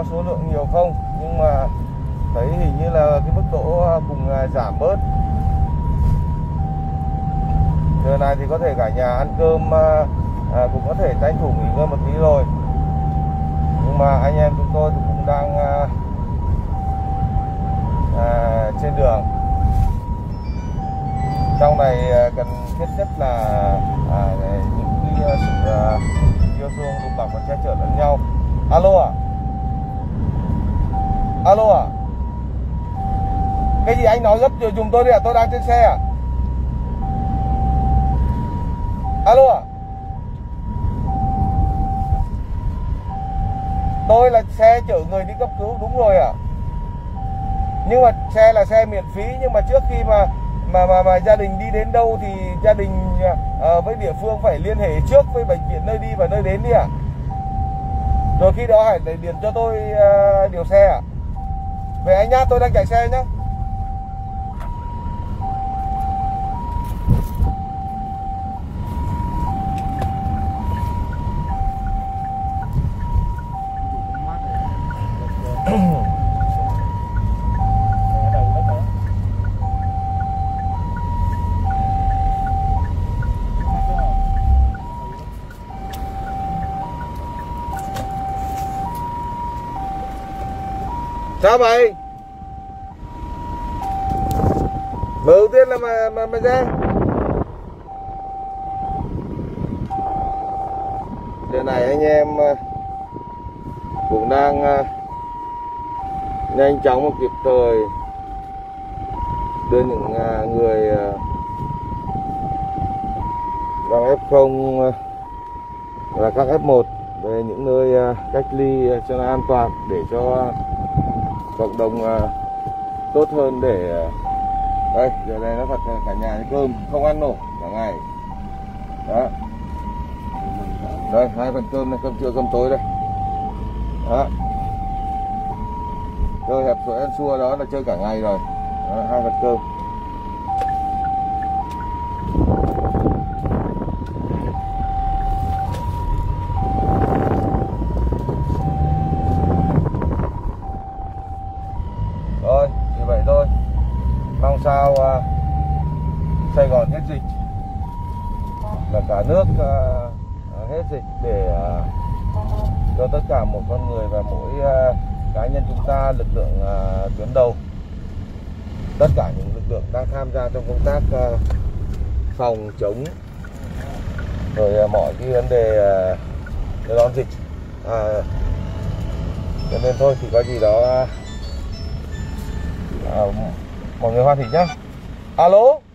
có số lượng nhiều không, nhưng mà thấy hình như là cái mức độ cùng giảm bớt. Giờ này thì có thể cả nhà ăn cơm, cũng có thể tranh thủ nghỉ ngơi một tí rồi. Nhưng mà anh em chúng tôi thì cũng đang trên đường. Trong này cần thiết nhất là những cái sự yêu thương, đùm bọc và che chở lẫn nhau. Alo ạ? Alo ạ? Cái gì anh nói gấp giùm tôi đi ạ, tôi đang trên xe ạ. Alo ạ? Tôi là xe chở người đi cấp cứu, đúng rồi ạ. Nhưng mà xe là xe miễn phí, nhưng mà trước khi mà gia đình đi đến đâu thì gia đình với địa phương phải liên hệ trước với bệnh viện nơi đi và nơi đến đi ạ. Rồi khi đó hãy điện cho tôi điều xe ạ. Về anh nhá, tôi đang chạy xe nhá. Sao vậy? Đầu tiên là mà ra. Giờ này anh em cũng đang nhanh chóng và kịp thời đưa những người đang F0 và các F1 về những nơi cách ly cho nó an toàn, để cho cộng đồng tốt hơn. Để đây giờ này nó thật cả nhà ăn cơm không ăn nổi cả ngày đó. Đây 2 phần cơm này, cơm trưa cơm tối đây đó. Chơi hẹp suối ăn xua đó là chơi cả ngày rồi đó, 2 phần cơm. Rồi, như vậy thôi. Mong sao Sài Gòn hết dịch, là cả nước hết dịch, để cho tất cả một con người và mỗi cá nhân chúng ta, lực lượng tuyến đầu, tất cả những lực lượng đang tham gia trong công tác phòng chống rồi mọi cái vấn đề đón dịch. Cho nên thôi thì có gì đó mọi người hoan hỉ nhá. Alo.